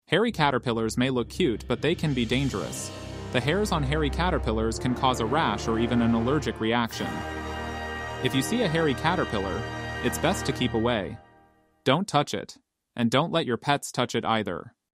Hairy caterpillars may look cute, but they can be dangerous. The hairs on hairy caterpillars can cause a rash or even an allergic reaction. If you see a hairy caterpillar, it's best to keep away. Don't touch it, and don't let your pets touch it either.